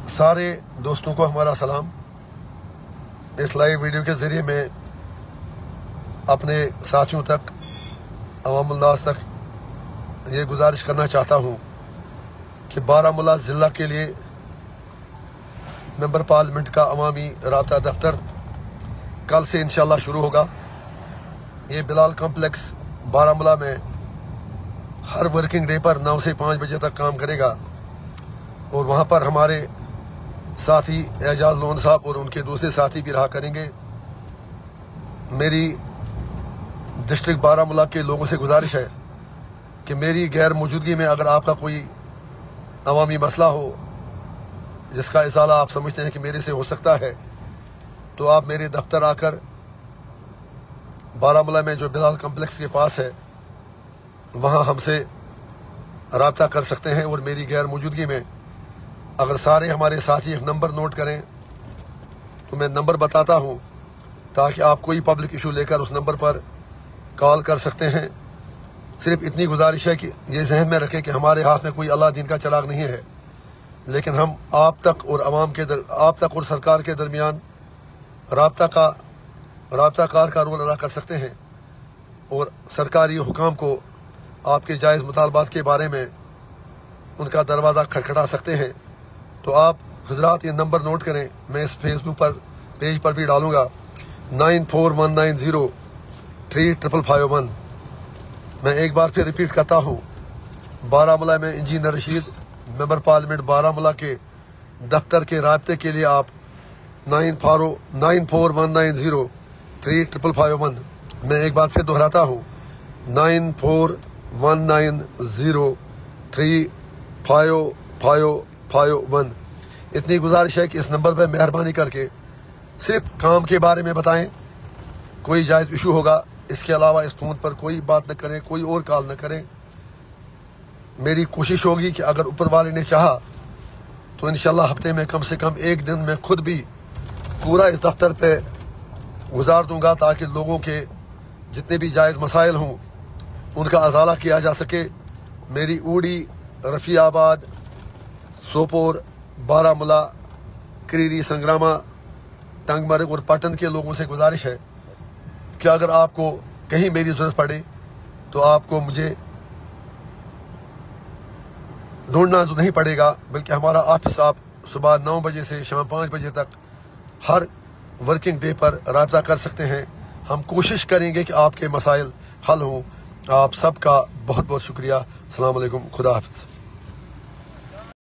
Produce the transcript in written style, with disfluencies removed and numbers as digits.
सारे दोस्तों को हमारा सलाम। इस लाइव वीडियो के ज़रिए मैं अपने साथियों तक, अवामुन्नास तक ये गुजारिश करना चाहता हूँ कि बारामूला ज़िला के लिए मेंबर पार्लियामेंट का अवामी राब्ता दफ्तर कल से इंशाल्लाह शुरू होगा। ये बिलाल कॉम्प्लेक्स बारामूला में हर वर्किंग डे पर 9 से 5 बजे तक काम करेगा और वहाँ पर हमारे साथी एजाज लोन साहब और उनके दूसरे साथी भी रहा करेंगे। मेरी डिस्ट्रिक्ट बारामूला के लोगों से गुजारिश है कि मेरी गैर मौजूदगी में अगर आपका कोई अवामी मसला हो जिसका इजाला आप समझते हैं कि मेरे से हो सकता है, तो आप मेरे दफ्तर आकर बारामूला में जो बिलाल कॉम्प्लेक्स के पास है वहाँ हमसे राब्ता कर सकते हैं। और मेरी गैर मौजूदगी में अगर सारे हमारे साथी एक नंबर नोट करें तो मैं नंबर बताता हूं ताकि आप कोई पब्लिक इशू लेकर उस नंबर पर कॉल कर सकते हैं। सिर्फ इतनी गुजारिश है कि ये जहन में रखें कि हमारे हाथ में कोई अल्लाह दीन का चिराग नहीं है, लेकिन हम आप तक और आप तक और सरकार के दरमियान राब्ताकार का रोल अदा कर सकते हैं और सरकारी हुकाम को आपके जायज़ मुतालबात के बारे में उनका दरवाज़ा खटखटा सकते हैं। तो आप हजरात ये नंबर नोट करें, मैं इस फेसबुक पर पेज पर भी डालूंगा 9419035551। मैं एक बार फिर रिपीट करता हूँ, बारामूला में engineer Rashid member parliament Baramulla के दफ्तर के राब्ते के लिए आप 9419035551। मैं एक बार फिर दोहराता हूँ 9419035551। इतनी गुजारिश है कि इस नंबर पर मेहरबानी करके सिर्फ काम के बारे में बताएं। कोई जायज़ इशू होगा, इसके अलावा इस फोन पर कोई बात न करें, कोई और कॉल न करें। मेरी कोशिश होगी कि अगर ऊपर वाले ने चाहा तो इंशाल्लाह हफ्ते में कम से कम एक दिन मैं खुद भी पूरा इस दफ्तर पे गुजार दूंगा ताकि लोगों के जितने भी जायज़ मसाइल हों उनका अजाला किया जा सके। मेरी ऊड़ी, रफ़ियाबाद, सोपोर, बारामूला, क्रीरी, संग्रामा, टंगमर्ग और पटन के लोगों से गुजारिश है कि अगर आपको कहीं मेरी ज़रूरत पड़े तो आपको मुझे ढूंढना तो नहीं पड़ेगा, बल्कि हमारा ऑफिस आप सुबह 9 बजे से शाम 5 बजे तक हर वर्किंग डे पर राब्ता कर सकते हैं। हम कोशिश करेंगे कि आपके मसाइल हल हों। आप सबका बहुत बहुत शुक्रिया। अस्सलाम वालेकुम, खुदा हाफिज़।